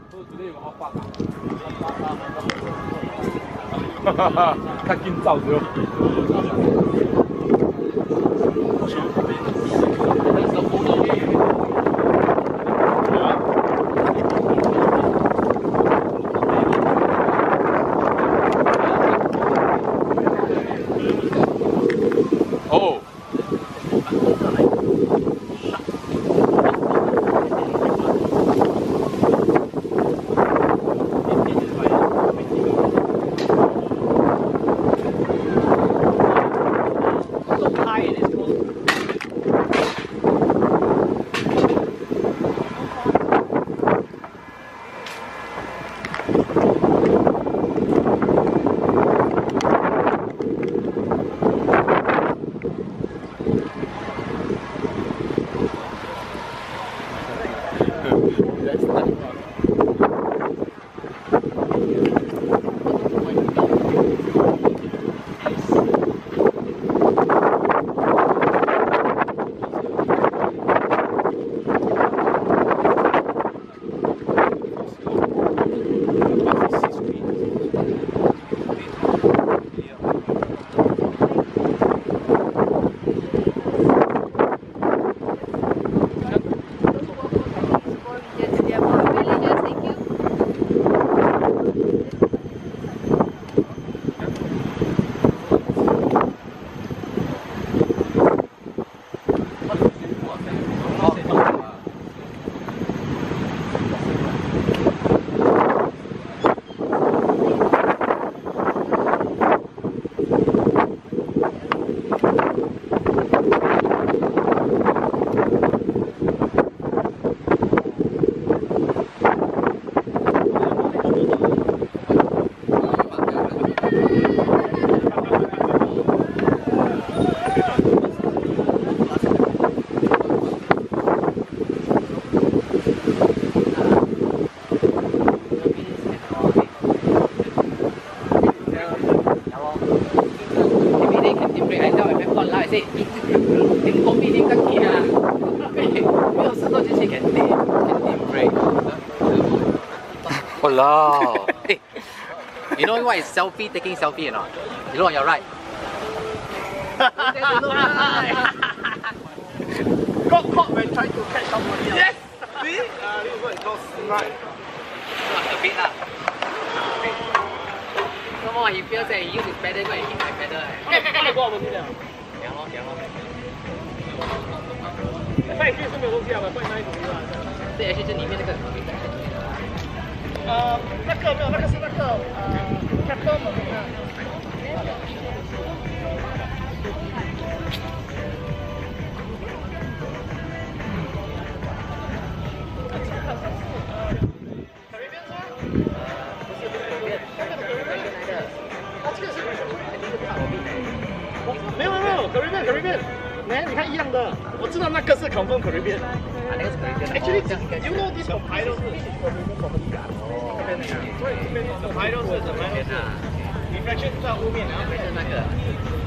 哈哈哈，较紧走着。哦。 Walao. Hey, you know what is selfie? Taking selfie or not? You look on your right. Got caught when trying to catch somebody else. Yes! See? This is what it's called snipe. A bit lah. Come on, he feels that he used his pedal go and hit my pedal. 过我们这样。 讲咯讲咯。 再去是没有东西啊，我放那一种是吧？ 这也是这里面那个。 那个没有，那个是那个Captain Marina。没有没有 Caribbean， 来你看一样的，我知道那个是 Confirm Caribbean。 啊，那个是 Caribbean。 Actually, you know this Hokkaido是 Caribbean property 啊？哦。所以这边 Hokkaido是怎么样？是 reflection 在后面，然后是那个。